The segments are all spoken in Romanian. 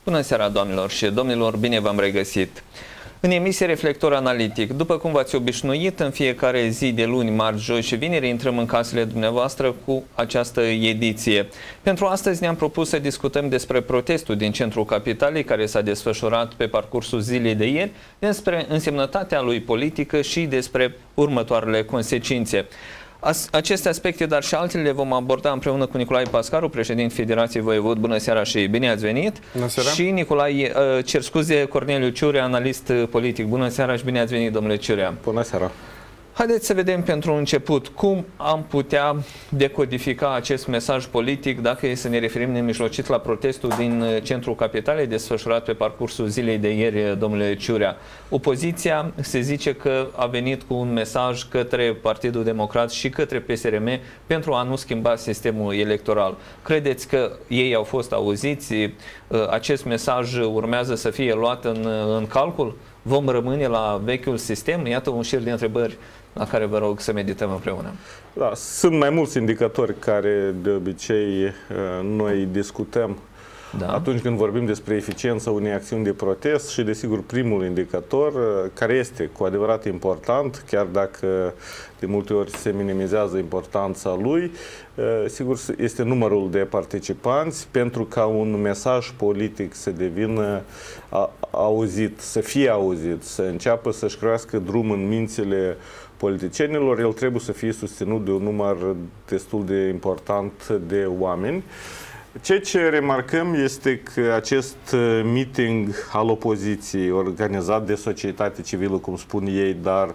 Bună seara, doamnelor și domnilor, bine v-am regăsit! În emisie Reflector Analitic, după cum v-ați obișnuit, în fiecare zi de luni, marți, joi și vineri intrăm în casele dumneavoastră cu această ediție. Pentru astăzi ne-am propus să discutăm despre protestul din centrul capitalei care s-a desfășurat pe parcursul zilei de ieri, despre însemnătatea lui politică și despre următoarele consecințe. Aceste aspecte, dar și altele, le vom aborda împreună cu Nicolae Pascaru, președinte Federației Voievod. Bună seara și bine ați venit! Bună seara! Și Corneliu Ciurea, analist politic. Bună seara și bine ați venit, domnule Ciurea! Bună seara! Haideți să vedem pentru început cum am putea decodifica acest mesaj politic dacă e să ne referim nemijlocit la protestul din centrul capitalei desfășurat pe parcursul zilei de ieri, domnule Ciurea. Opoziția se zice că a venit cu un mesaj către Partidul Democrat și către PSRM pentru a nu schimba sistemul electoral. Credeți că ei au fost auziți? Acest mesaj urmează să fie luat în calcul? Vom rămâne la vechiul sistem? Iată un șir de întrebări la care vă rog să medităm împreună. Da, sunt mai mulți indicatori care de obicei noi discutăm atunci când vorbim despre eficiența unei acțiuni de protest și, desigur, primul indicator care este cu adevărat important, chiar dacă de multe ori se minimizează importanța lui, sigur, este numărul de participanți. Pentru ca un mesaj politic să devină auzit, să fie auzit, să înceapă să-și crească drum în mințile politicienilor, el trebuie să fie susținut de un număr destul de important de oameni. Ceea ce remarcăm este că acest meeting al opoziției, organizat de societate civilă, cum spun ei, dar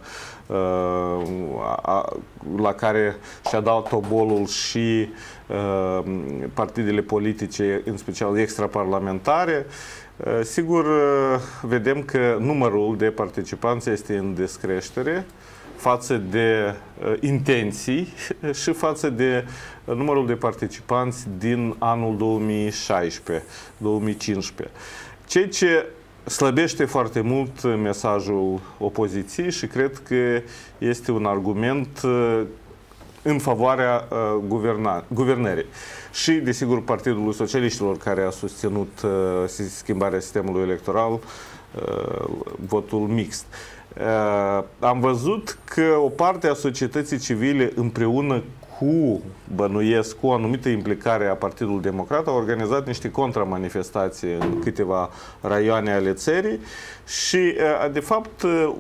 la care și-a dat tobolul și partidele politice, în special extraparlamentare, sigur, vedem că numărul de participanți este în descreștere față de intenții și față de numărul de participanți din anul 2016-2015. Ceea ce slăbește foarte mult mesajul opoziției și cred că este un argument în favoarea guvernării. Și, desigur, Partidul Socialiștilor, care a susținut schimbarea sistemului electoral, votul mixt. Am văzut că o parte a societății civile, împreună cu, bănuiesc, cu o anumită implicare a Partidului Democrat, a organizat niște contramanifestații în câteva raioane ale țării și, de fapt,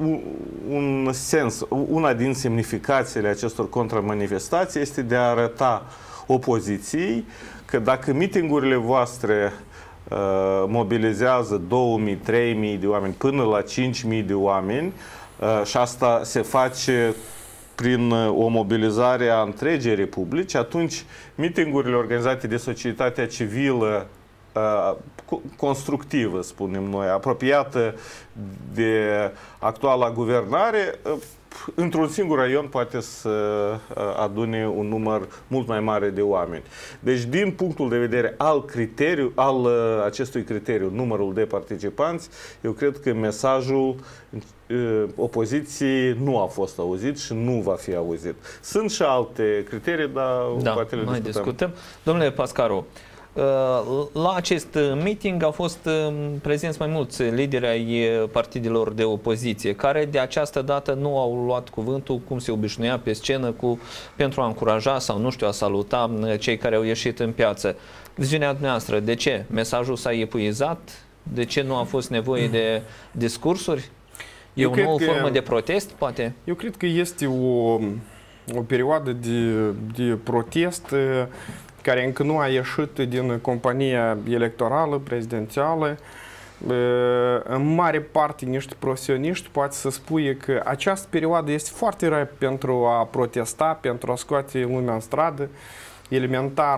un sens, una din semnificațiile acestor contramanifestații este de a arăta opoziției că dacă mitingurile voastre mobilizează 2000-3000 de oameni până la 5000 de oameni și asta se face prin o mobilizare a întregii republici, atunci mitingurile organizate de societatea civilă constructivă, spunem noi, apropiată de actuala guvernare, într-un singur raion poate să adune un număr mult mai mare de oameni. Deci, din punctul de vedere al acestui criteriu, numărul de participanți, eu cred că mesajul opoziției nu a fost auzit și nu va fi auzit. Sunt și alte criterii, dar poate le discutăm. Domnule Pascaru, la acest meeting au fost prezenți mai mulți lideri ai partidelor de opoziție, care de această dată nu au luat cuvântul cum se obișnuia pe scenă pentru a încuraja sau, nu știu, a saluta cei care au ieșit în piață. Viziunea dumneavoastră, de ce? Mesajul s-a epuizat? De ce nu a fost nevoie de discursuri? E o nouă formă de protest, poate? Eu cred că este o perioadă de protest care încă nu a ieșit din compania electorală, prezidențială. În mare parte, niște profesioniști poate să spui că această perioadă este foarte rea pentru a protesta, pentru a scoate lumea în stradă. Elementar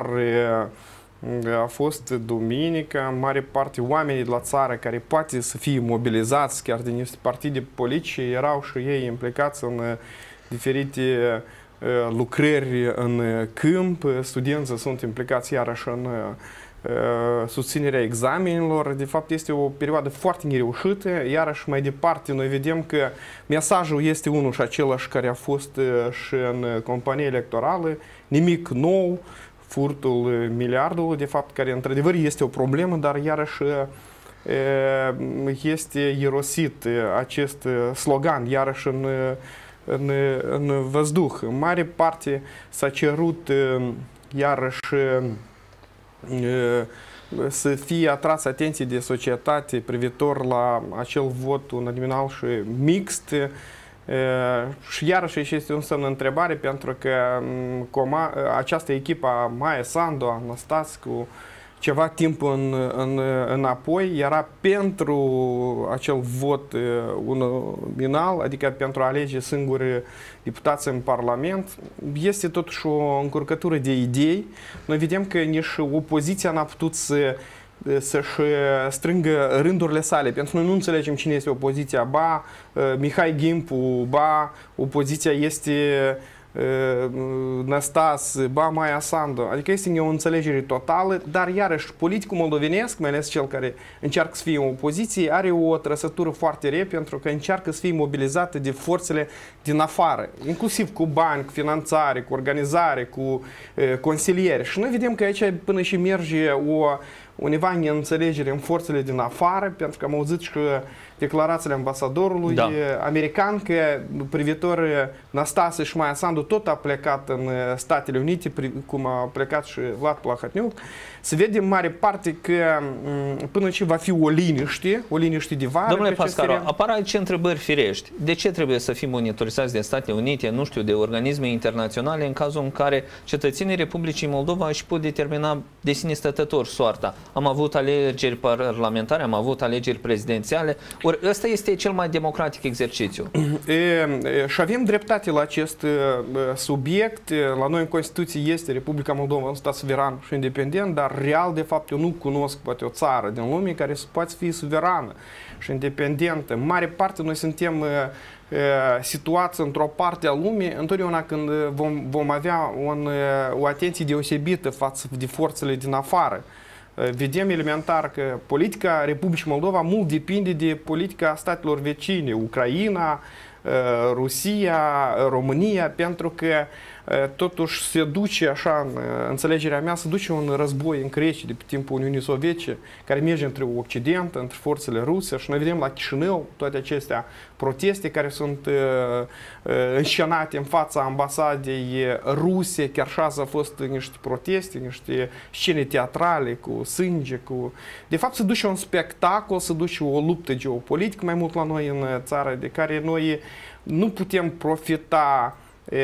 a fost duminică, în mare parte oamenii de la țară care poate să fie mobilizați chiar de niște partide politice erau și ei implicați în diferite lucrări în câmp, studenții sunt implicați iarăși în susținerea examenelor. De fapt, este o perioadă foarte nereușită. Iarăși, mai departe, noi vedem că mesajul este unul și același care a fost și în campania electorală. Nimic nou, furtul miliardului, de fapt, care într-adevăr este o problemă, dar iarăși este irosit acest slogan, iarăși în văzduh. În mare parte s-a cerut iarăși să fie atras atenție de societate privitor la acel vot uninominal și mixt. Și iarăși este un semn de întrebare, pentru că această echipă a Maia Sandu, a Năstase, ceva timp înapoi, era pentru acel vot uninominal, adică pentru a alege singuri deputați în Parlament. Este totuși o încurcătură de idei. Noi vedem că nici opoziția n-a putut să-și strângă rândurile sale. Pentru că noi nu înțelegem cine este opoziția. Ba Mihai Gimpu, ba opoziția este Năstase, ba Maia Sandu. Adică este o înțelegere totală, dar iarăși politicul moldovenesc, mai ales cel care încearcă să fie în opoziție, are o trăsătură foarte rea, pentru că încearcă să fie mobilizată de forțele din afară, inclusiv cu bani, cu finanțare, cu organizare, cu consilieri. Și noi vedem că aici până și merge undeva în neînțelegere în forțele din afară, pentru că am auzit și declarațiile ambasadorului american că privitor Năstase și Maia Sandu tot a plecat în Statele Unite, cum a plecat și Vlad Plahotniuc. Se vede în mare parte că până ce va fi o liniște de vară. Domnule Pascaru, apar aici întrebări firești. De ce trebuie să fim monitorizați de Statele Unite, nu știu, de organisme internaționale, în cazul în care cetățenii Republicii Moldova își pot determina de sine stătător soarta? Am avut alegeri parlamentare, am avut alegeri prezidențiale. Ori ăsta este cel mai democratic exercițiu. Și avem dreptate la acest subiect. La noi în Constituție este Republica Moldova un stat suveran și independent, dar real, de fapt, eu nu cunosc poate o țară din lume care să poate fi suverană și independentă. În mare parte noi suntem situați într-o parte a lumii, întotdeauna când vom avea o atenție deosebită față de forțele din afară. Vedem elementar că politica Republicii Moldova mult depinde de politica statelor vecine, Ucraina, Rusia, România, pentru că totuși se duce așa, în înțelegerea mea, se duce un război în Grecia de pe timpul Uniunii Sovietice, care merge între Occident, între forțele ruse, și noi vedem la Chișinău toate acestea proteste care sunt înscenate în fața ambasadei ruse, chiar așa au fost niște proteste, niște scene teatrale cu sânge, De fapt se duce un spectacol, se duce o luptă geopolitică mai mult la noi în țară, de care noi nu putem profita.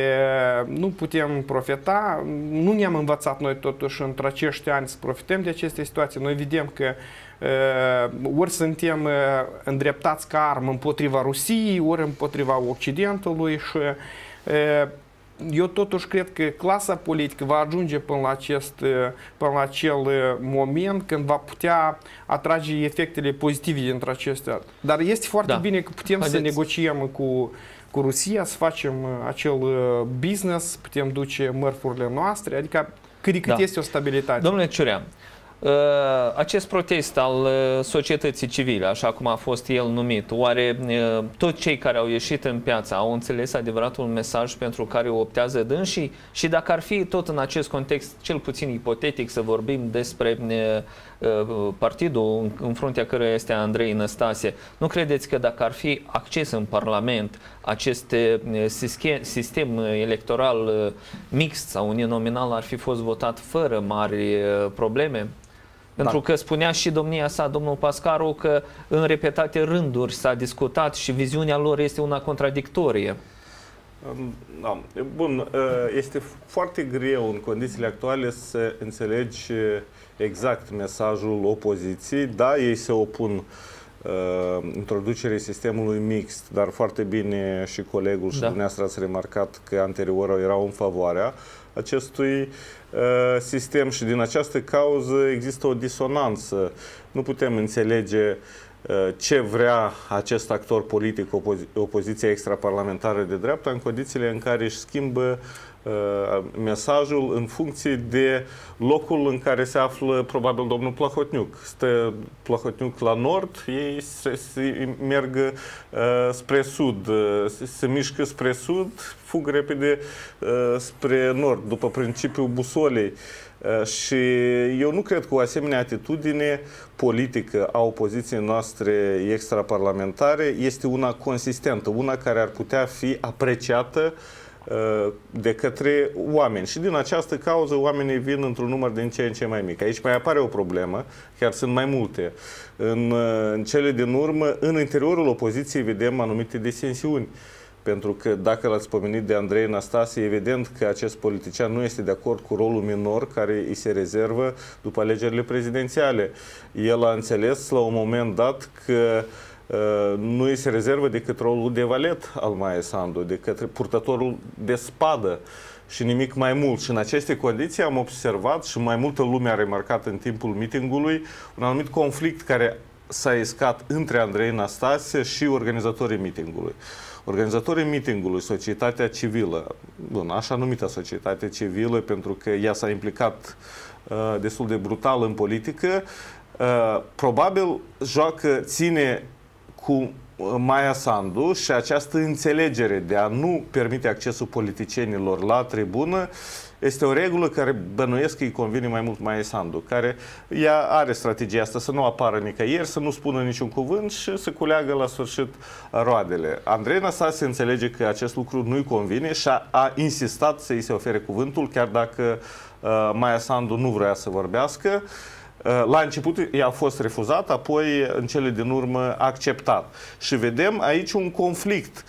Nu ne-am învățat noi totuși între acești ani să profităm de aceste situații. Noi vedem că ori suntem îndreptați ca armă împotriva Rusiei, ori împotriva Occidentului și eu totuși cred că clasa politică va ajunge până la acel moment când va putea atrage efectele pozitive dintre acestea. Dar este foarte bine că putem să negociem cu Rusia, să facem acel business, putem duce mărfurile noastre, adică cât de cât este o stabilitate. Domnule Ciurea, acest protest al societății civile, așa cum a fost el numit, oare toți cei care au ieșit în piață au înțeles adevăratul mesaj pentru care optează dânsii? Și dacă ar fi tot în acest context, cel puțin ipotetic, să vorbim despre partidul în fruntea căruia este Andrei Năstase, nu credeți că dacă ar fi acces în Parlament acest sistem electoral mixt sau uninominal ar fi fost votat fără mari probleme? Pentru că spunea și domnia sa, domnul Pascaru, că în repetate rânduri s-a discutat și viziunea lor este una contradictorie. Da. Bun, este foarte greu în condițiile actuale să înțelegi exact mesajul opoziției. Da, ei se opun introducerii sistemului mixt, dar foarte bine și colegul și dumneavoastră ați remarcat că anterior erau în favoarea acestui sistem și din această cauză există o disonanță. Nu putem înțelege ce vrea acest actor politic, opoziția extraparlamentară de dreapta, în condițiile în care își schimbă mesajul în funcție de locul în care se află probabil domnul Plahotniuc. Stă Plahotniuc la nord, ei merg spre sud, se mișcă spre sud, fug repede spre nord, după principiul busolei. Și eu nu cred că o asemenea atitudine politică a opoziției noastre extraparlamentare este una consistentă, una care ar putea fi apreciată de către oameni. Și din această cauză oamenii vin într-un număr din ce în ce mai mic. Aici mai apare o problemă, chiar sunt mai multe. În cele din urmă, în interiorul opoziției vedem anumite disensiuni. Pentru că dacă l-ați pomenit de Andrei Năstase, evident că acest politician nu este de acord cu rolul minor care îi se rezervă după alegerile prezidențiale. El a înțeles la un moment dat că nu îi se rezervă decât rolul de valet al Maia Sandu, de către purtătorul de spadă și nimic mai mult. Și în aceste condiții am observat și mai multă lume a remarcat în timpul mitingului un anumit conflict care s-a iscat între Andrei Năstase și organizatorii mitingului. Organizatorii mitingului, societatea civilă, așa numită societate civilă, pentru că ea s-a implicat destul de brutal în politică, probabil ține cu Maia Sandu și această înțelegere de a nu permite accesul politicienilor la tribună este o regulă care bănuiesc că îi convine mai mult Maia Sandu, care ea are strategia asta să nu apară nicăieri, să nu spună niciun cuvânt și să culeagă la sfârșit roadele. Andrei Năstase înțelege că acest lucru nu-i convine și a insistat să îi se ofere cuvântul, chiar dacă Maia Sandu nu vrea să vorbească. La început i-a fost refuzat, apoi în cele din urmă acceptat. Și vedem aici un conflict,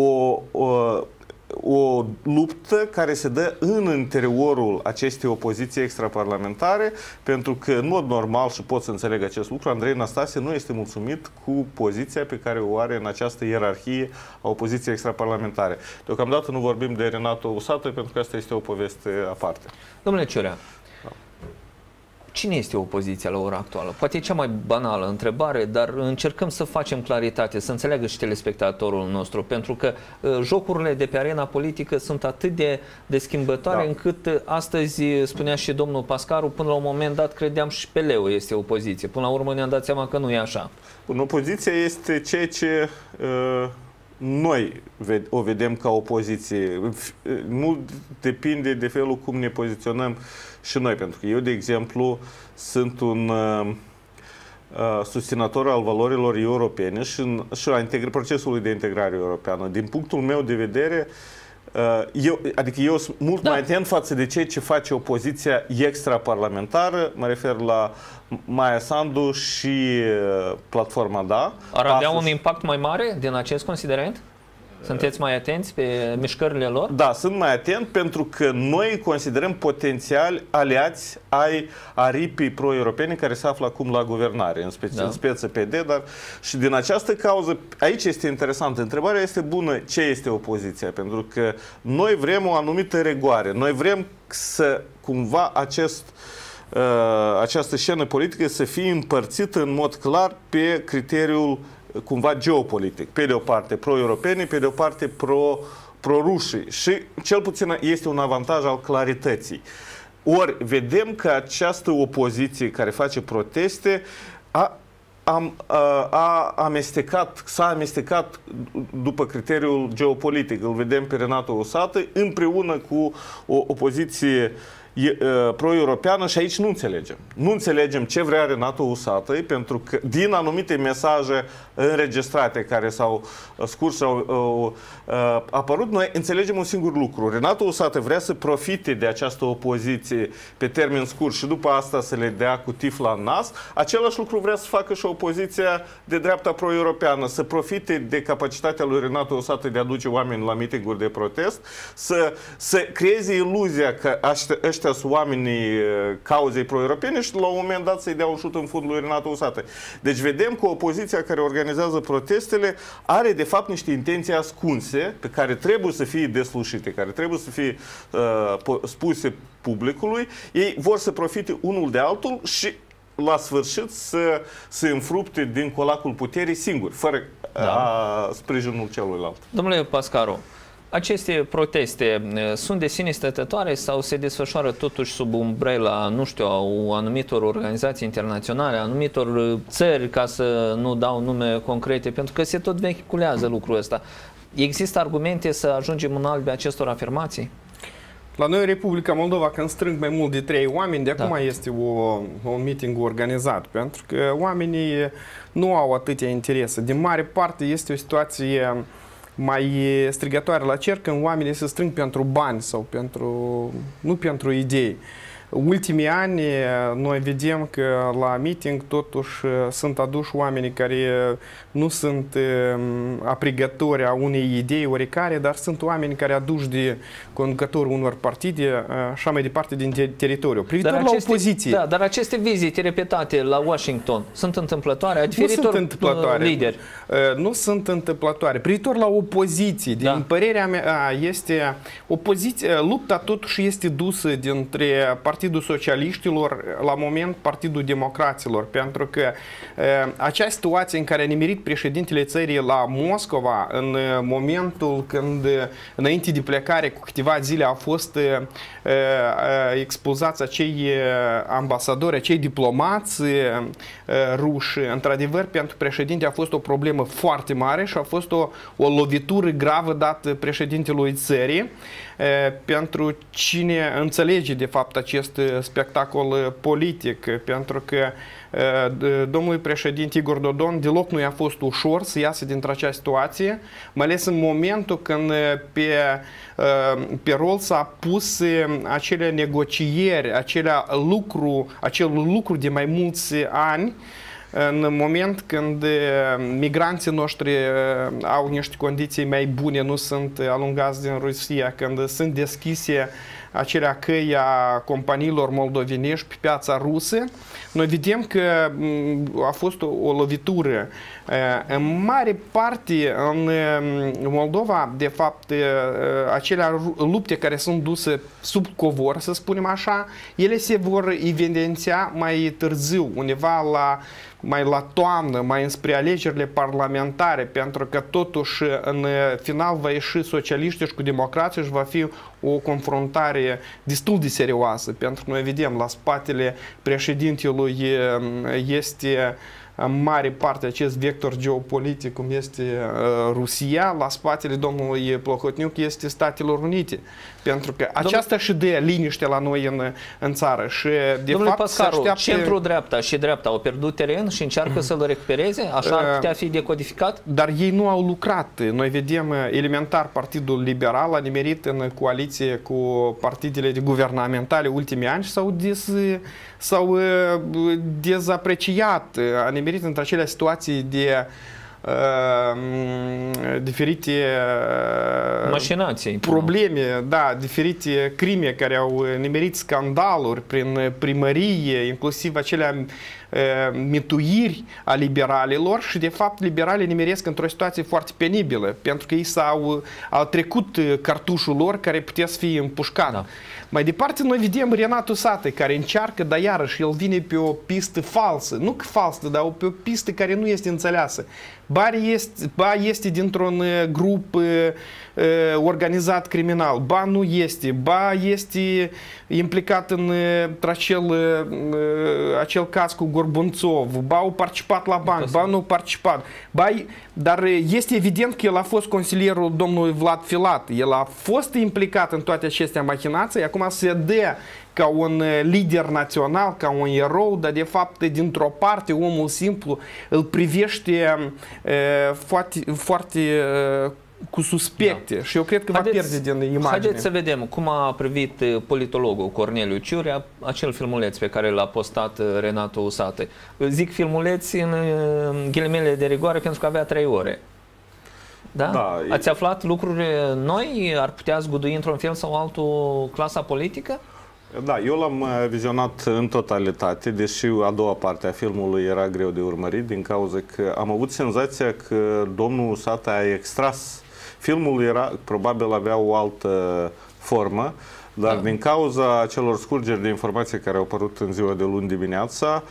o luptă care se dă în interiorul acestei opoziții extraparlamentare, pentru că, în mod normal, și pot să înțeleg acest lucru, Andrei Năstase nu este mulțumit cu poziția pe care o are în această ierarhie a opoziției extraparlamentare. Deocamdată nu vorbim de Renato Usată, pentru că asta este o poveste aparte. Domnule Ciorea, cine este opoziția la ora actuală? Poate e cea mai banală întrebare, dar încercăm să facem claritate, să înțeleagă și telespectatorul nostru, pentru că jocurile de pe arena politică sunt atât de schimbătoare, încât astăzi, spunea și domnul Pascaru, până la un moment dat credeam și PL-ul este opoziție. Până la urmă ne-am dat seama că nu e așa. Opoziția este ceea ce noi o vedem ca opoziție. Mult depinde de felul cum ne poziționăm și noi, pentru că eu, de exemplu, sunt un susținător al valorilor europene și la procesului de integrare europeană. Din punctul meu de vedere, eu sunt mult mai atent față de ceea ce face opoziția extraparlamentară, mă refer la Maia Sandu și Platforma Da. Ar avea un impact mai mare din acest considerent? Sunteți mai atenți pe mișcările lor? Da, sunt mai atent pentru că noi considerăm potențiali aliați ai aripii pro-europene care se află acum la guvernare, în speță PD, dar și din această cauză, aici este interesant, întrebarea este bună, ce este opoziția? Pentru că noi vrem o anumită regoare, noi vrem să cumva această scenă politică să fie împărțită în mod clar pe criteriul cumva geopolitic. Pe de o parte pro-europeni, pe de o parte pro-rușii. Și cel puțin este un avantaj al clarității. Ori vedem că această opoziție care face proteste s-a amestecat după criteriul geopolitic. Îl vedem pe Renato Usată împreună cu o opoziție pro-europeană și aici nu înțelegem. Nu înțelegem ce vrea Renato Usată, pentru că din anumite mesaje înregistrate care s-au scurs, au apărut, noi înțelegem un singur lucru. Renato Usată vrea să profite de această opoziție pe termen scurt și după asta să le dea cu tifla în nas. Același lucru vrea să facă și opoziția de dreapta pro-europeană, să profite de capacitatea lui Renato Usată de a duce oameni la mitinguri de protest, să creeze iluzia că ăștia sunt oamenii cauzei pro-europene și la un moment dat să-i dea un șut în fund lui Renato Usată. Deci vedem că opoziția care organizează protestele are de fapt niște intenții ascunse pe care trebuie să fie deslușite, care trebuie să fie spuse publicului. Ei vor să profite unul de altul și la sfârșit să înfrupte din colacul puterii singuri, fără sprijinul celuilalt. Domnule Pascaru, Aceste proteste sunt de sine stătătoare sau se desfășoară totuși sub umbrela, nu știu, a anumitor organizații internaționale, a anumitor țări, ca să nu dau nume concrete, pentru că se tot vehiculează lucrul ăsta. Există argumente să ajungem în albe acestor afirmații? La noi, în Republica Moldova, când strâng mai mult de 3 oameni, de acum este un meeting organizat, pentru că oamenii nu au atâtea interese. De mare parte este o situație mai strigătoare la cer când oamenii se strâng pentru bani sau nu pentru idei. Ultimii ani noi vedem că la meeting totuși sunt aduși oamenii care nu sunt aprigători a unei idei oricare, dar sunt oameni care aduși de conducătorul unor partide așa mai departe din teritoriu. Privitor la opoziție. Da, dar aceste vizite repetate la Washington sunt întâmplătoare a diferitor lideri? Nu sunt întâmplătoare. Privitor la opoziție, din părerea mea, este lupta totuși este dusă dintre Partidul Socialiștilor la moment Partidul Democraților, pentru că acea situație în care a nimerit președintele țării la Moscova în momentul când înainte de plecare cu câteva zile au fost expulzați acei ambasadori, acei diplomați ruși, într-adevăr pentru președinte a fost o problemă foarte mare și a fost o lovitură gravă dată președintelui țării. Pentru cine înțelege de fapt acest spectacol politic, pentru că domnului președinte Igor Dodon deloc nu i-a fost ușor să iasă dintr-acea situație, mai ales în momentul când pe rol s-a pus acele negocieri, acel lucru de mai mulți ani, în moment când migranții noștri au niște condiții mai bune, nu sunt alungați din Rusia, când sunt deschise acelea căi a companiilor moldovenești pe piața rusă, noi vedem că a fost o lovitură. În mare parte, în Moldova, de fapt, acelea lupte care sunt duse sub covor, să spunem așa, ele se vor evidenția mai târziu, undeva mai la toamnă, mai înspre alegerile parlamentare, pentru că totuși în final va ieși socialiștii și cu democrații și va fi o confruntare destul de serioasă, pentru că noi vedem la spatele președintelui este în mare parte acest vector geopolitic cum este Rusia, la spatele domnului Plохотniuc este Statelor Unite. Pentru că aceasta și dă liniște la noi în țară. Și de domnule fapt Pascaru, centru-dreapta și dreapta au pierdut teren și încearcă să-l recupereze? Așa ar putea fi decodificat? Dar ei nu au lucrat. Noi vedem elementar Partidul Liberal a nimerit în coaliție cu partidele guvernamentale ultimii ani și s-au dezapreciat. A nimerit între acelea situații de diferite probleme, diferite crime care au nimerit scandaluri prin primărie, inclusiv acelea mituiri a liberalilor și de fapt liberalii nimeresc într-o situație foarte penibilă, pentru că ei au trecut cartușul lor care putea să fie împușcat. Da. Mai departe noi vedem Renato Sată care încearcă, dar iarăși el vine pe o pistă falsă, nu că falsă, dar pe o pistă care nu este înțeleasă. Ba este dintr-un grup organizat criminal, ba nu este, ba este implicat în acel caz cu Gorbunțov, ba au participat la banc, ba nu participat, dar este evident că el a fost consilierul domnului Vlad Filat, el a fost implicat în toate aceste machinații, acum se dă ca un lider național, ca un erou, dar de fapt dintr-o parte omul simplu îl privește foarte cu suspecte și eu cred că va pierde din imagine. Haideți să vedem cum a privit politologul Corneliu Ciurea acel filmuleț pe care l-a postat Renato Sată. Zic filmuleț în ghilimele de rigoare pentru că avea 3 ore. Da? Da, ați aflat lucruri noi? Ar putea zgudui într-un fel sau altul clasa politică? Da, eu l-am vizionat în totalitate, deși a doua parte a filmului era greu de urmărit, din cauza că am avut senzația că domnul Sată a extras. Filmul probabil avea o altă formă, dar din cauza celor scurgeri de informații care au apărut în ziua de luni dimineața,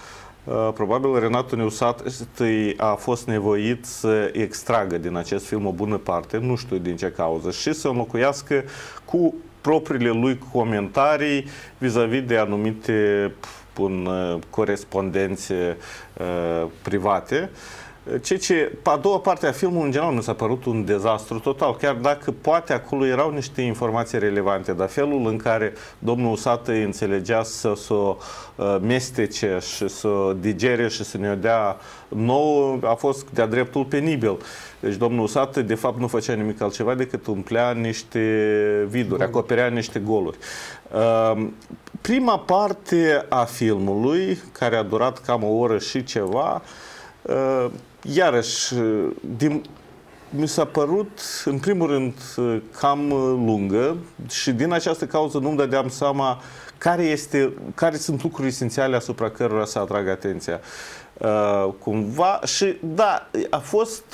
probabil Renato Neusat a fost nevoit să extragă din acest film o bună parte, nu știu din ce cauză, și să înlocuiască cu propriile lui comentarii vis-a-vis de anumite corespondențe private. A doua parte a filmului, în general, mi s-a părut un dezastru total, chiar dacă poate acolo erau niște informații relevante, dar felul în care domnul Usată înțelegea să o mestece și să o digere și să ne-o dea nouă, a fost de-a dreptul penibil. Deci domnul Usată, de fapt, nu făcea nimic altceva decât umplea niște viduri, acoperea niște goluri. Prima parte a filmului, care a durat cam o oră și ceva, iarăși, mi s-a părut, în primul rând, cam lungă și din această cauză nu-mi dădeam seama care sunt lucruri esențiale asupra cărora să atrag atenția. Cumva, și da, a fost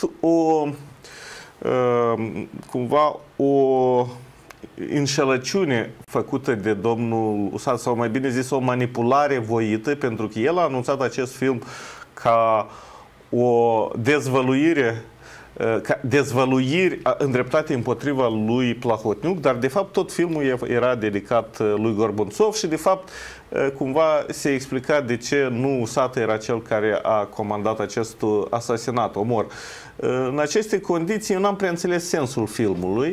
cumva o înșelăciune făcută de domnul Usat, sau mai bine zis o manipulare voită, pentru că el a anunțat acest film ca o dezvăluiri îndreptate împotriva lui Plahotniuc, dar de fapt tot filmul era dedicat lui Gorbunțov și de fapt cumva se explica de ce nu Usată era cel care a comandat acest asasinat, omor. În aceste condiții eu n-am prea înțeles sensul filmului.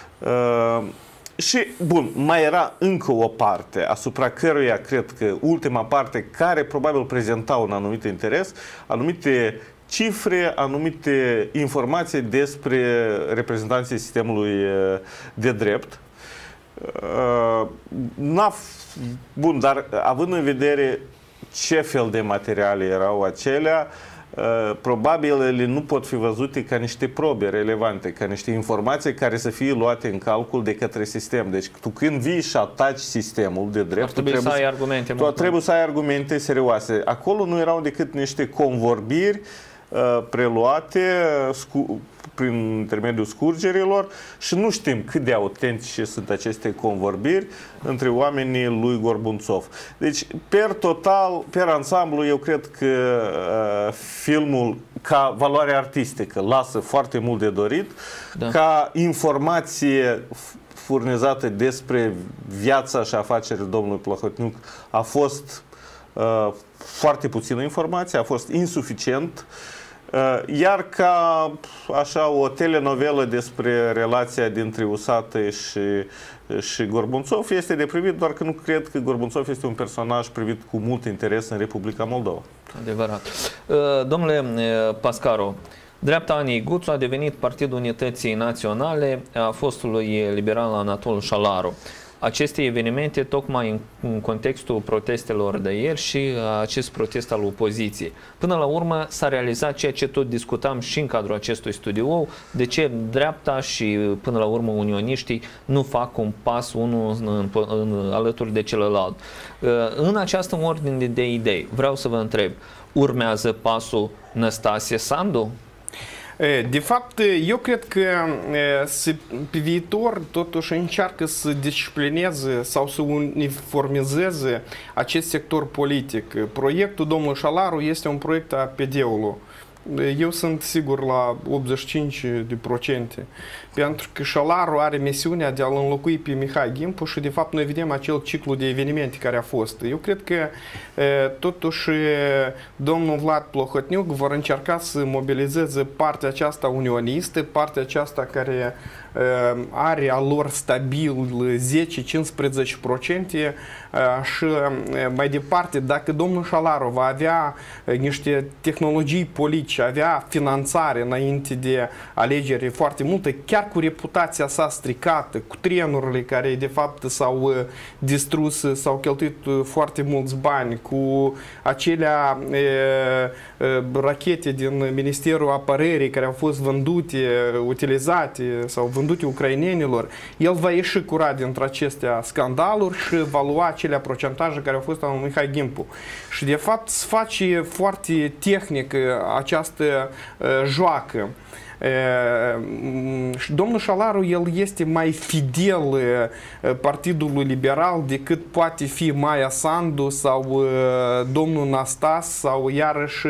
Și, bun, mai era încă o parte asupra căruia cred că ultima parte, care probabil prezenta un anumit interes, anumite cifre, anumite informații despre reprezentanții sistemului de drept. Bun, dar având în vedere ce fel de materiale erau acelea, probabil ele nu pot fi văzute ca niște probe relevante, ca niște informații care să fie luate în calcul de către sistem. Deci tu când vii și ataci sistemul de drept, trebuie să ai argumente. Trebuie să ai argumente serioase. Acolo nu erau decât niște convorbiri preluate prin intermediul scurgerilor și nu știm cât de autentice sunt aceste convorbiri între oamenii lui Gorbunțov. Deci, per total, per ansamblu, eu cred că filmul, ca valoare artistică, lasă foarte mult de dorit, da. Ca informație furnizată despre viața și afacerile domnului Plahotniuc a fost foarte puțină informație, a fost insuficient. Iar ca așa o telenovelă despre relația dintre Usată și Gorbunțov este de privit, doar că nu cred că Gorbunțov este un personaj privit cu mult interes în Republica Moldova. Adevărat. Domnule Pascaru, Dreapta Anii Guțu a devenit Partidul Unității Naționale a fostului liberal Anatol Șalaru. Aceste evenimente tocmai în contextul protestelor de ieri și acest protest al opoziției. Până la urmă s-a realizat ceea ce tot discutam și în cadrul acestui studio, de ce dreapta și până la urmă unioniștii nu fac un pas unul alături de celălalt. În această ordine de idei, vreau să vă întreb, urmează pasul Năstase Sandu? De fapt, eu cred că pe viitor totuși încearcă să disciplineze sau să uniformizeze acest sector politic. Proiectul domnului Șalaru este un proiect a PD-ului. Eu sunt sigur la 85%, pentru că Șalaru are misiunea de a-l înlocui pe Mihai Gimpu și de fapt noi vedem acel ciclu de evenimente care a fost. Eu cred că totuși domnul Vlad Plahotniuc vor încerca să mobilizeze partea aceasta unionistă, partea aceasta care are al lor stabil 10-15% și mai departe, dacă domnul Șalaru va avea niște tehnologii politice, avea finanțare înainte de alegeri foarte multă, chiar cu reputația sa stricată, cu trenurile care de fapt s-au distrus, s-au cheltuit foarte mulți bani, cu acelea rachete din Ministerul Apărării care au fost vândute, utilizate sau vândute ucrainenilor, el va ieși curat dintre acestea scandaluri și va lua acelea procentaje care au fost al lui Mihai Gimpu. Și de fapt se face foarte tehnic această joacă. Domnul Șalaru, el este mai fidel Partidului Liberal decât poate fi Maia Sandu sau domnul Nastas sau iarăși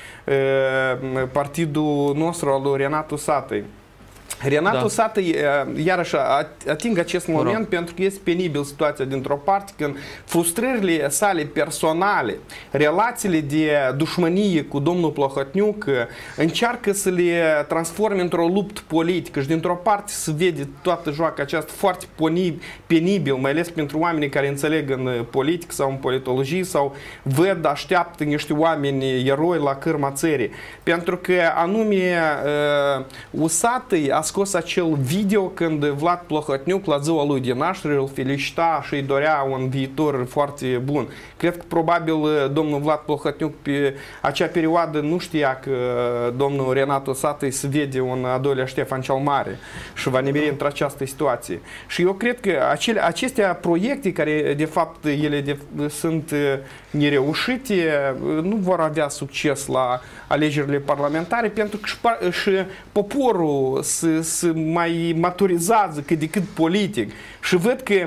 partidul nostru al lui Renato Satăi. Renato Satăi, iarăși, ating acest moment pentru că este penibil situația dintr-o parte când frustrările sale personale, relațiile de dușmănie cu domnul Plahotniuc încearcă să le transforme într-o luptă politică și dintr-o parte se vede toată joaca aceasta foarte penibil, mai ales pentru oamenii care înțeleg în politică sau în politologie sau văd, așteaptă niște oameni eroi la cârma țării. Pentru că anume Usatăi a scos acel video când Vlad Plahotniuc la ziua lui de naștere îl felicita și îi dorea un viitor foarte bun. Cred că probabil domnul Vlad Plahotniuc pe acea perioadă nu știa că domnul Renato Satăi se vede un a doilea Ștefan cel Mare și va nimeri într această situație. Și eu cred că acestea proiecte care de fapt ele sunt nereușite nu vor avea succes la alegerile parlamentare pentru că și poporul se mai maturizează cât de cât politic și văd că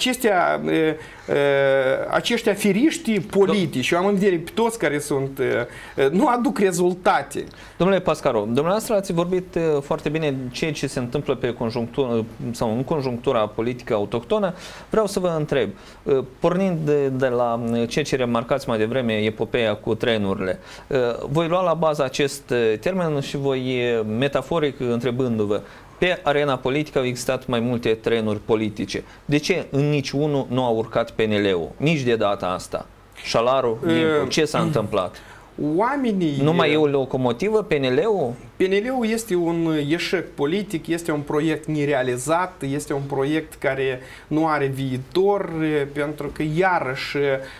aceștia firiști politici, eu am în vedere pe toți care sunt, nu aduc rezultate. Domnule Pascaru, dumneavoastră ați vorbit foarte bine ceea ce se întâmplă pe conjunctură sau în conjunctura politică autohtonă. Vreau să vă întreb, pornind de la ceea ce remarcați mai devreme, epopeea cu trenurile, voi lua la bază acest termen și voi metaforic întrebându-vă, pe arena politică au existat mai multe trenuri politice. De ce în niciunul nu a urcat PNL-ul? Nici de data asta. Șalaru, ce s-a întâmplat? Oamenii... Nu mai e o locomotivă PNL-ul? PNL-ul este un eșec politic, este un proiect nerealizat, este un proiect care nu are viitor, pentru că iarăși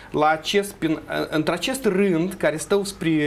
între acest rând care stau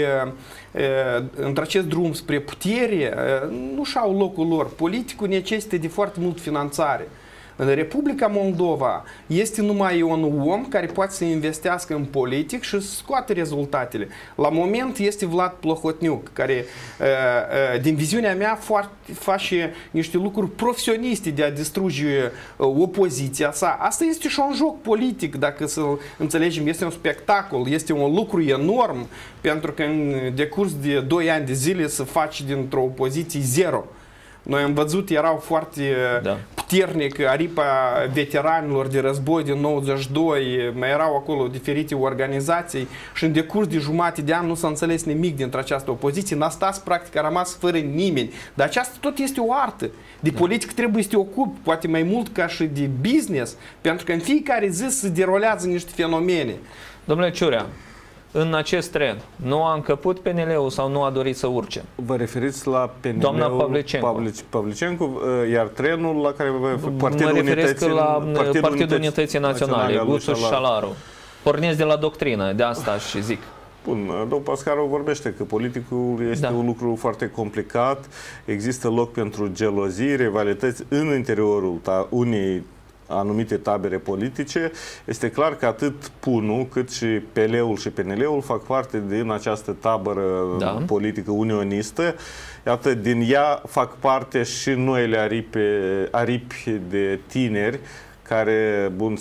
între acest drum spre putere, nu și-au locul lor. Politicul necesită de foarte mult finanțare. În Republica Moldova este numai un om care poate să investească în politic și să scoate rezultatele. La moment este Vlad Plahotniuc, care, din viziunea mea, face niște lucruri profesioniste de a distruge opoziția sa. Asta este și un joc politic, dacă să înțelegem, este un spectacol, este un lucru enorm, pentru că în decurs de 2 ani de zile să faci dintr-o opoziție zero. Noi am văzut, erau foarte puternic aripa veteranilor de război din 92, mai erau acolo diferite organizații și în decurs de jumătate de an nu s-a înțeles nimic dintre această opoziție. Nastas practic a rămas fără nimeni. Dar aceasta tot este o artă. De politică trebuie să te ocupi, poate mai mult ca și de business, pentru că în fiecare zi se derulează niște fenomene. Domnule Ciurea, în acest tren, nu a încăput PNL-ul sau nu a dorit să urce? Vă referiți la PNL-ul doamna Pavlicencu, iar trenul la care mă referesc la Partidul Unității Naționale, Guțu și Șalaru. Pornesc de la doctrină, de asta și zic. Bun, domnul Pascaru vorbește că politicul este un lucru foarte complicat, există loc pentru gelozii, rivalități în interiorul unei anumite tabere politice. Este clar că atât PUN-ul cât și PL-ul și PNL-ul fac parte din această tabără politică unionistă. Iată, din ea fac parte și noile aripi de tineri care, bun,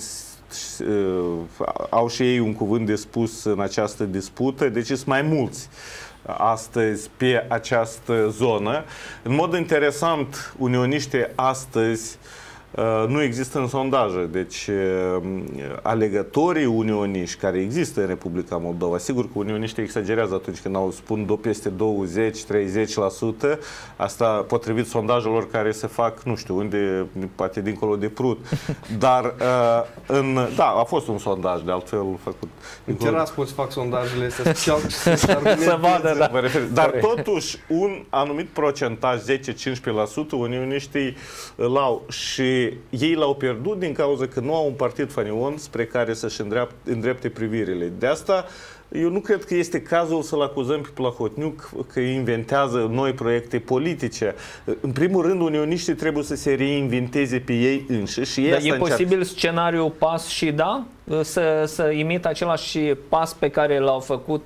au și ei un cuvânt de spus în această dispută, deci sunt mai mulți astăzi pe această zonă. În mod interesant, unioniștii astăzi nu există în sondaje, deci alegătorii unioniști care există în Republica Moldova, sigur că unioniștii exagerează atunci când spun peste 20-30%, asta potrivit sondajelor care se fac, nu știu unde, poate dincolo de Prut, dar a fost un sondaj de altfel făcut. În Tiraspol se fac sondajele astea special să vadă, dar totuși un anumit procentaj, 10-15%, unioniștii îl au și ei l-au pierdut din cauza că nu au un partid fanion spre care să-și îndrepte privirile. De asta eu nu cred că este cazul să-l acuzăm pe Plahotniuc că inventează noi proiecte politice. În primul rând, unioniștii trebuie să se reinventeze pe ei înșiși. Și dar e posibil scenariul pas și da? Să imite același pas pe care l-a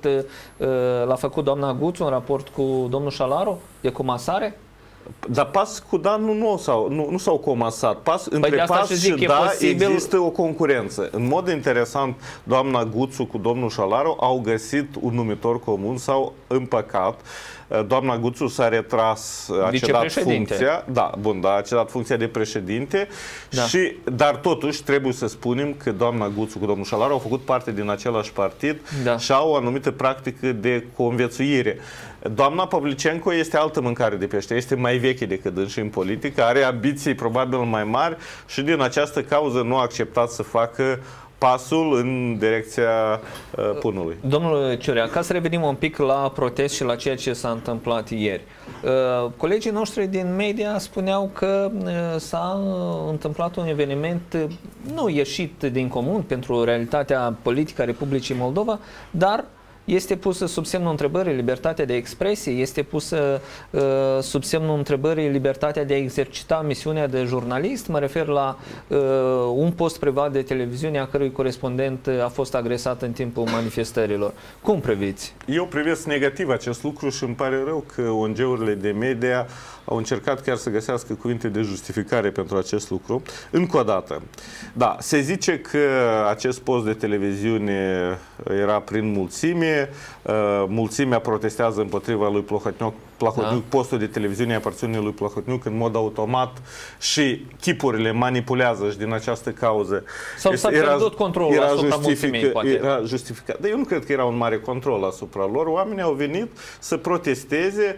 făcut doamna Guțu în raport cu domnul Șalaru de comasare? Dar pas cu da nu s-au comasat. Între pas și da există o concurență. În mod interesant, doamna Guțu cu domnul Șalaru au găsit un numitor comun, s-au împăcat. Doamna Guțu s-a retras, a cedat funcția. Da, bun, da, a cedat funcția de președinte. Da. Dar totuși trebuie să spunem că doamna Guțu cu domnul Șalaru au făcut parte din același partid și au o anumită practică de conviețuire. Doamna Pavlicenco este altă mâncare de pește, este mai veche decât dânsi în politică, are ambiții probabil mai mari și din această cauză nu a acceptat să facă pasul în direcția punului. Domnul Ciurea, ca să revenim un pic la protest și la ceea ce s-a întâmplat ieri. Colegii noștri din media spuneau că s-a întâmplat un eveniment nu ieșit din comun pentru realitatea politică a Republicii Moldova, dar este pusă sub semnul întrebării libertatea de expresie, este pusă sub semnul întrebării libertatea de a exercita misiunea de jurnalist. Mă refer la un post privat de televiziune a cărui corespondent a fost agresat în timpul manifestărilor. Cum priviți? Eu privesc negativ acest lucru și îmi pare rău că ONG-urile de media au încercat chiar să găsească cuvinte de justificare pentru acest lucru. Încă o dată, da, se zice că acest post de televiziune era prin mulțime, mulțimea protestează împotriva lui Plahotniuc, postul de televiziune aparține lui Plahotniuc în mod automat și chipurile manipulează și din această cauză. Sau s-a pierdut controlul asupra mulțimii, poate. Era justificat. Dar eu nu cred că era un mare control asupra lor. Oamenii au venit să protesteze,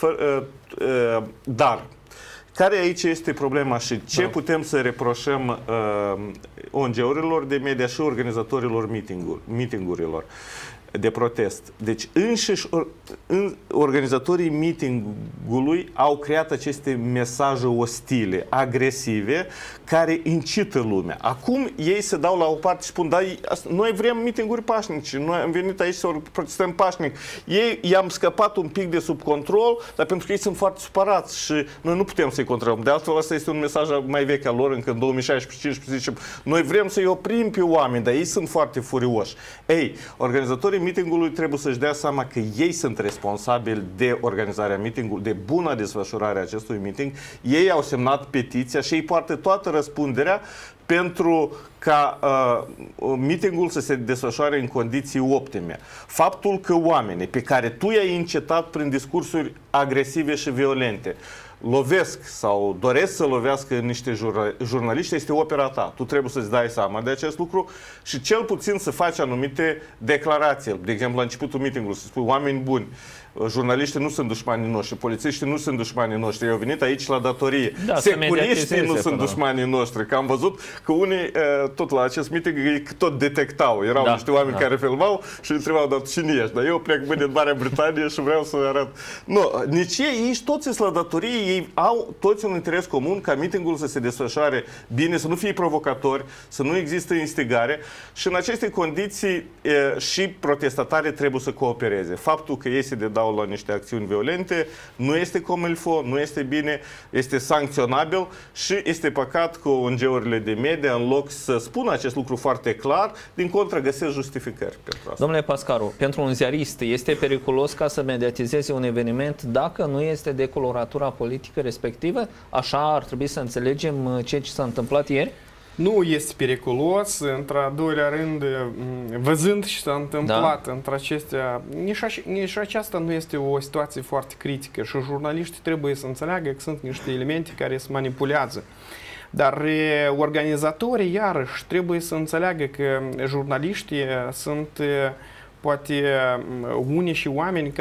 dar care aici este problema și ce putem să reproșăm ONG-urilor de media și organizatorilor meetingurilor de protest? Deci înșiși organizatorii meetingului au creat aceste mesaje ostile, agresive, care incită lumea. Acum ei se dau la o parte și spun, da, noi vrem meetinguri pașnice, noi am venit aici să protestăm pașnic. Ei i-am scăpat un pic de sub control, dar pentru că ei sunt foarte supărați și noi nu putem să-i controlăm. De altfel, asta este un mesaj mai vechi al lor, încă în 2016-2015 zicem, noi vrem să-i oprim pe oameni, dar ei sunt foarte furioși. Ei, organizatorii meetingului trebuie să-și dea seama că ei sunt responsabili de organizarea meetingului, de buna desfășurare a acestui meeting. Ei au semnat petiția și ei poartă toată răspunderea pentru ca meetingul să se desfășoare în condiții optime. Faptul că oamenii pe care tu i-ai încetat prin discursuri agresive și violente lovesc sau doresc să lovească niște jurnaliști este opera ta. Tu trebuie să-ți dai seama de acest lucru și cel puțin să faci anumite declarații. De exemplu, la începutul meetingului să spui, oameni buni, jurnaliștii nu sunt dușmanii noștri, polițiștii nu sunt dușmanii noștri, ei au venit aici la datorie. Da, securiștii nu sunt dușmanii noștri, că am văzut că unii, tot la acest meeting, ei tot detectau. Erau niște oameni care filmau și întrebau, dar cine ești? Dar eu plec mâine în Marea Britanie și vreau să arăt. Nu, nici ei toți sunt la datorie, ei au toți un interes comun ca meetingul să se desfășoare bine, să nu fie provocatori, să nu există instigare și în aceste condiții și protestatarii trebuie să coopereze. Faptul că ei se dedau la niște acțiuni violente nu este comme il faut, nu este bine, este sancționabil și este păcat că ONG-urile de media, în loc să spună acest lucru foarte clar, din contră găsesc justificări pentru asta. Domnule Pascaru, pentru un ziarist este periculos ca să mediatizeze un eveniment dacă nu este de coloratura politică respectivă? Așa ar trebui să înțelegem ceea ce s-a întâmplat ieri? Nu este periculos, într-a doilea rând, văzând ce s-a întâmplat între acestea, nici aceasta nu este o situație foarte critică și jurnaliștii trebuie să înțeleagă că sunt niște elemente care se manipulează. Dar organizatorii, iarăși, trebuie să înțeleagă că jurnaliștii sunt, poate, unii și oameni care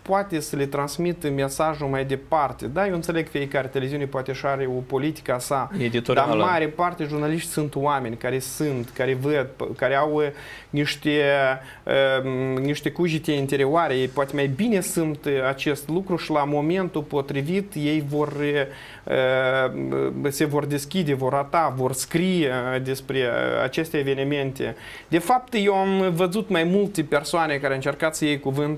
poate să le transmită mesajul mai departe. Da, eu înțeleg fiecare televiziune poate și are o politică a sa, editorială. Dar mare parte jurnaliști sunt oameni care văd, care au niște cugete interioare, ei poate mai bine sunt acest lucru și la momentul potrivit ei se vor deschide, vor rata, vor scrie despre aceste evenimente. De fapt, eu am văzut mai multe persoane care au încercat să iei cuvânt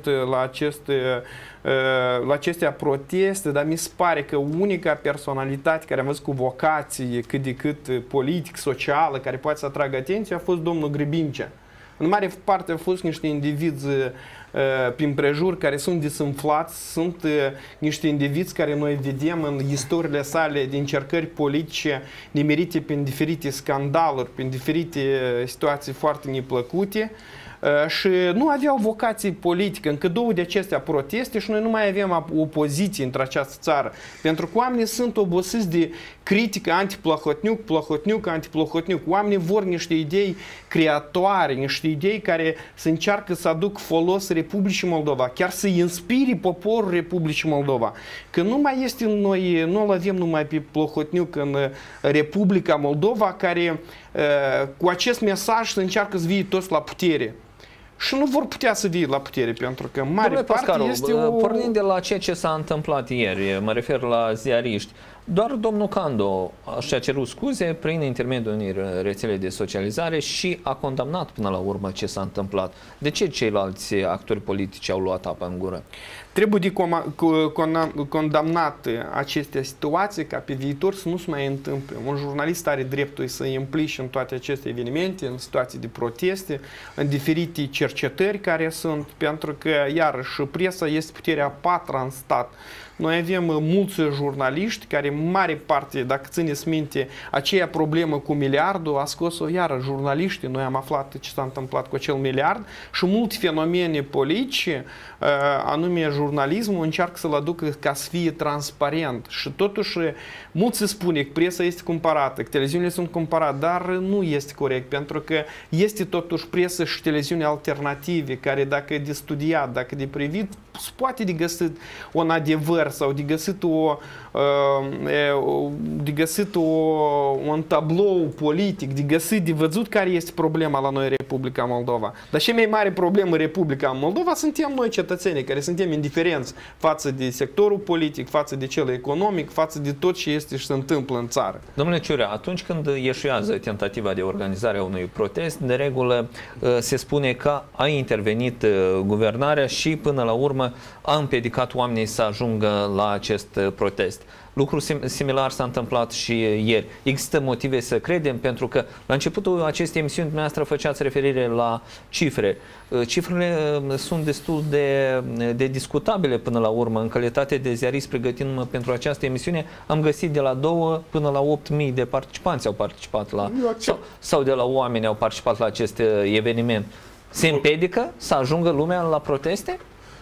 la aceste proteste, dar mi se pare că unica personalitate care am văzut cu vocație cât de cât politic, socială, care poate să atragă atenție, a fost domnul Gribincea. În mare parte au fost niște indivizi prin prejur care sunt desumflați, sunt niște indivizi care noi vedem în istoriile sale de încercări politice nimerite prin diferite scandaluri, prin diferite situații foarte neplăcute și nu aveau vocație politică. Încă două de acestea proteste și noi nu mai avem opoziție între această țară. Pentru că oamenii sunt obosiți de critică anti-Plahotniuc, Plahotniuc, anti-Plahotniuc. Oamenii vor niște idei creatoare, niște idei care să încearcă să aduc folos Republicii Moldova, chiar să inspire poporul Republicii Moldova. Că nu mai este noi, nu-l avem numai pe Plahotniuc în Republica Moldova, care cu acest mesaj să încearcă să vie toți la putere. Și nu vor putea să vie la putere, pentru că în mare parte este o... Pornind de la ceea ce s-a întâmplat ieri, mă refer la ziariști, doar domnul Candu și-a cerut scuze prin intermediul unei rețele de socializare și a condamnat până la urmă ce s-a întâmplat. De ce ceilalți actori politici au luat apă în gură? Trebuie condamnat aceste situații ca pe viitor să nu se mai întâmple. Un jurnalist are dreptul să implice în toate aceste evenimente, în situații de proteste, în diferite cercetări care sunt, pentru că, iarăși, presa este puterea a patra în stat. Noi avem mulți jurnaliști care, în mare parte, dacă țineți minte, aceea problemă cu miliardul a scos-o iară jurnaliștii. Noi am aflat ce s-a întâmplat cu acel miliard și multe fenomene politice, anume jurnalismul, încearcă să-l aducă ca să fie transparent. Și totuși, mulți se spune că presa este cumpărată, că televiziunile sunt cumpărate, dar nu este corect, pentru că este totuși presă și televiziune alternative, care dacă de studiat, dacă de privit, poate de găsit un adevăr sau de găsit un tablou politic, de văzut care este problema la noi Republica Moldova. Dar cea mai mare problemă în Republica Moldova suntem noi cetățenii, care suntem indiferenți față de sectorul politic, față de cel economic, față de tot ce este și se întâmplă în țară. Domnule Ciurea, atunci când ieșuiază tentativa de organizare a unui protest, de regulă se spune că a intervenit guvernarea și până la urmă a împiedicat oamenii să ajungă la acest protest. Lucru similar s-a întâmplat și ieri. Există motive să credem, pentru că la începutul acestei emisiuni dumneavoastră făceați referire la cifre. Cifrele sunt destul de discutabile până la urmă. În calitate de ziarist pregătindu-mă pentru această emisiune, am găsit de la 2 până la 8.000 de participanți au participat la... Sau de la oameni au participat la acest eveniment. Se împiedică să ajungă lumea la proteste?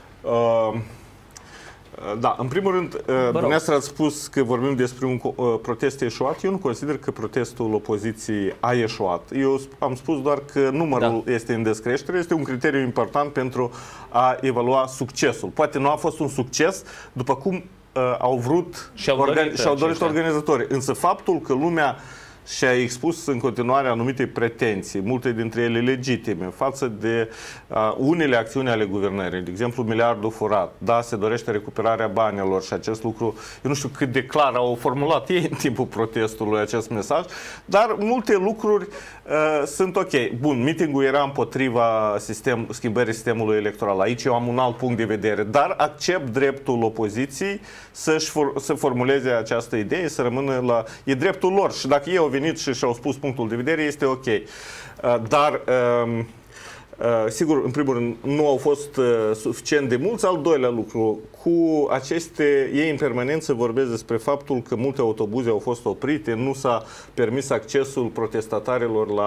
Da, în primul rând, dumneavoastră ați spus că vorbim despre un protest eșuat. Eu nu consider că protestul opoziției a eșuat. Eu am spus doar că numărul este în descreștere, este un criteriu important pentru a evalua succesul. Poate nu a fost un succes după cum au vrut și-au dorit organizatorii. Însă faptul că lumea și-a expus în continuare anumite pretenții, multe dintre ele legitime, față de unele acțiuni ale guvernării. De exemplu, miliardul furat. Da, se dorește recuperarea banilor și acest lucru, eu nu știu cât de clar au formulat ei în timpul protestului acest mesaj, dar multe lucruri sunt ok. Bun, meeting-ul era împotriva schimbării sistemului electoral. Aici eu am un alt punct de vedere, dar accept dreptul opoziției să formuleze această idee, să rămână la... E dreptul lor și dacă ei au venit și și-au spus punctul de vedere, este ok. Dar, sigur, în primul rând, nu au fost suficient de mulți. Al doilea lucru, cu aceste, ei în permanență vorbesc despre faptul că multe autobuze au fost oprite, nu s-a permis accesul protestatarilor la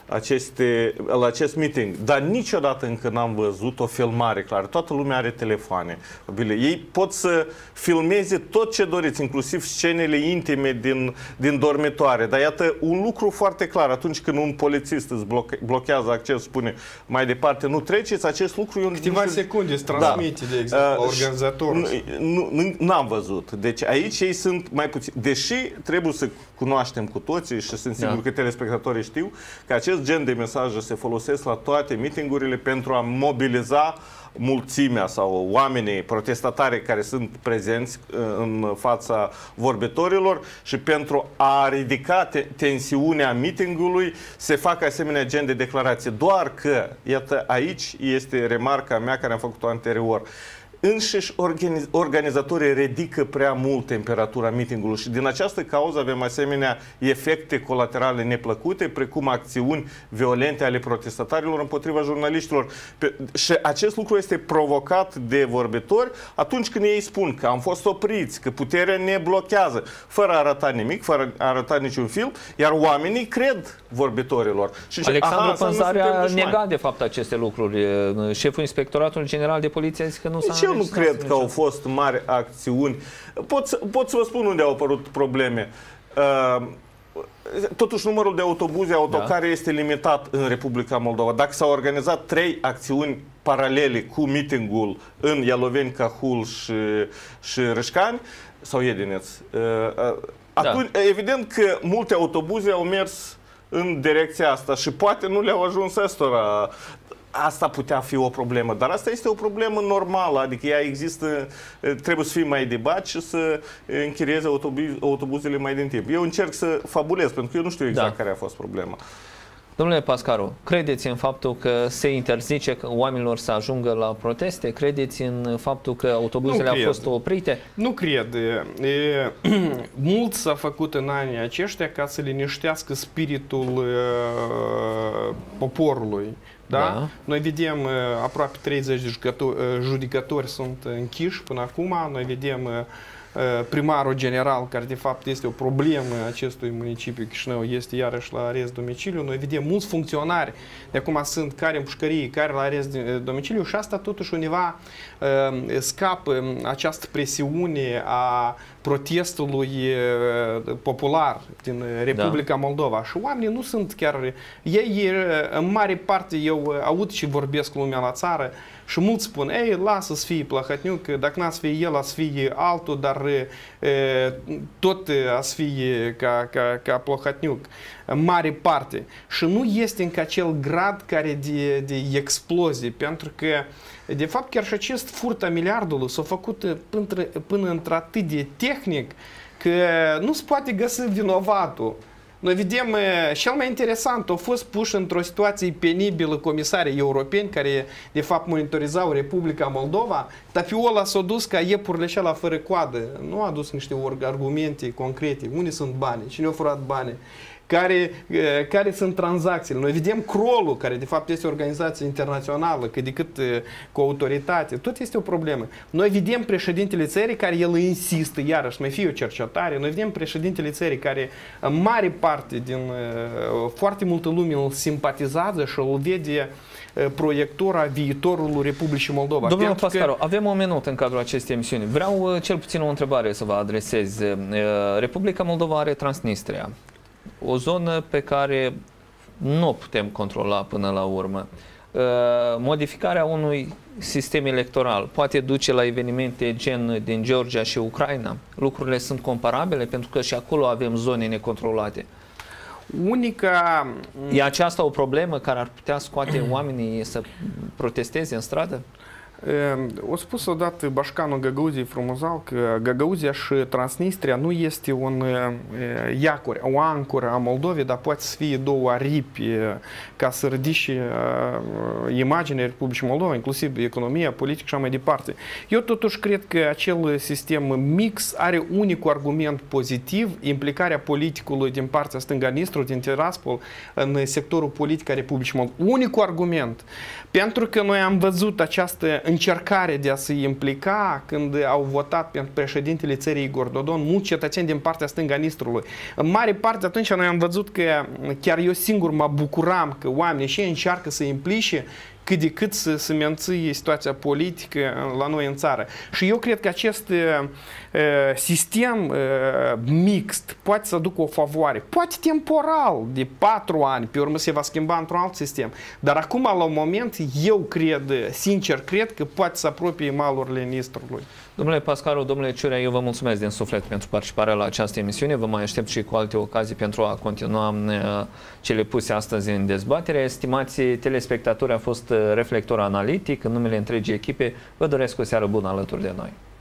la acest meeting, dar niciodată încă n-am văzut o filmare clară. Toată lumea are telefoane mobile. Ei pot să filmeze tot ce doriți, inclusiv scenele intime din dormitoare. Dar iată un lucru foarte clar. Atunci când un polițist îți blochează acces, spune mai departe, nu treceți, acest lucru e un... Câteva secunde îți transmite, de exemplu, organizatorul. N-am văzut. Deci aici ei sunt mai puțin. Deși trebuie să cunoaștem cu toții și sunt sigur că telespectatorii știu că acest gen de mesaje se folosesc la toate meetingurile pentru a mobiliza mulțimea sau oamenii protestatari care sunt prezenți în fața vorbitorilor și pentru a ridica tensiunea meetingului se fac asemenea gen de declarație. Doar că, iată, aici este remarca mea care am făcut-o anterior. Înșiși organizatorii ridică prea mult temperatura meetingului și din această cauză avem asemenea efecte colaterale neplăcute, precum acțiuni violente ale protestatarilor împotriva jurnaliștilor. Și acest lucru este provocat de vorbitori atunci când ei spun că am fost opriți, că puterea ne blochează, fără a arăta nimic, fără a arăta niciun film, iar oamenii cred vorbitorilor. Și Alexandru Pânzare a negat de fapt aceste lucruri. Șeful Inspectoratului General de Poliție a zis că nu s-a... Eu nu cred că au fost mari acțiuni. Pot să vă spun unde au apărut probleme. Totuși, numărul de autobuze, autocare este limitat în Republica Moldova. Dacă s-au organizat 3 acțiuni paralele cu meetingul în Ialoveni, Cahul și Râșcani sau Iedineț, atunci, evident că multe autobuze au mers în direcția asta și poate nu le-au ajuns ăstora. Asta putea fi o problemă, dar asta este o problemă normală, adică ea există, trebuie să fie mai debat și să închirieze autobuzele mai din timp. Eu încerc să fabulez, pentru că eu nu știu exact care a fost problema. Domnule Pascaru, credeți în faptul că se interzice oamenilor să ajungă la proteste? Credeți în faptul că autobuzele au fost oprite? Nu cred. Mult s-a făcut în anii aceștia ca să liniștească spiritul poporului. Da? Noi vedem aproape 30 de judecători sunt închiși până acum. Noi vedem primarul general, care de fapt este o problemă acestui municipiu Chișinău, este iarăși la arest domiciliu. Noi vedem mulți funcționari de acum sunt care în pușcărie, care la arest domiciliu și asta totuși undeva scapă această presiune a protestului popular din Republica Moldova. Și oamenii nu sunt chiar... Ei, în mare parte, eu aud și vorbesc cu lumea la țară și mulți spun, ei, lasă să fie Plahotniuc, dacă n-a să fie el, a să fie altul, dar tot a să fie ca Plahotniuc, în mare parte. Și nu este încă acel grad care de explozie, pentru că de fapt, chiar și acest furt a miliardului s-a făcut până într-atât de tehnic că nu se poate găsi vinovatul. Noi vedem, cel mai interesant, au fost puși într-o situație penibilă comisarii europeni care, de fapt, monitorizau Republica Moldova. Tapiola s-a dus ca iepurile și la fără coadă. Nu a adus niște argumente concrete. Unde sunt banii? Cine a furat banii? Care sunt tranzacțiile. Noi vedem Crolul, care de fapt este o organizație internațională, cât de cât cu autoritate. Tot este o problemă. Noi vedem președintele țării care el insistă, iarăși, mai fie o cercetare. Noi vedem președintele țării care în mare parte din foarte multă lume îl simpatizează și îl vede proiectura viitorului Republicii Moldova. Domnule Pascaru, avem un minut în cadrul acestei emisiuni. Vreau cel puțin o întrebare să vă adresez. Republica Moldova are Transnistria. O zonă pe care nu o putem controla până la urmă. Modificarea unui sistem electoral poate duce la evenimente gen din Georgia și Ucraina. Lucrurile sunt comparabile pentru că și acolo avem zone necontrolate. E aceasta o problemă care ar putea scoate oamenii să protesteze în stradă? O spus odată Bașcanul Găgăuziei frumosal că Găgăuzia și Transnistria nu este un iacur, o ancoră a Moldovei, dar poate să fie două aripi ca să ridice imaginea Republicii Moldova, inclusiv economia, politică și așa mai departe. Eu totuși cred că acel sistem mix are unicul argument pozitiv, implicarea politicului din partea stânga Nistru, din Tiraspol, în sectorul politic al Republicii Moldova. Unicul argument. Pentru că noi am văzut această încercare de a se implica când au votat pentru președintele țării Igor Dodon mulți cetățeni din partea stângă a Nistrului. În mare parte atunci noi am văzut că chiar eu singur mă bucuram că oamenii și încearcă să implice cât de cât să menții situația politică la noi în țară. Și eu cred că acest sistem mixt poate să aducă o favoare, poate temporal, de 4 ani, pe urmă se va schimba într-un alt sistem. Dar acum, la un moment, eu cred, sincer cred că poate să apropie malurile Nistrului. Domnule Pascaru, domnule Ciurea, eu vă mulțumesc din suflet pentru participarea la această emisiune. Vă mai aștept și cu alte ocazii pentru a continua cele puse astăzi în dezbatere. Estimații telespectatori, a fost Reflector Analitic. În numele întregii echipe, vă doresc o seară bună alături de noi.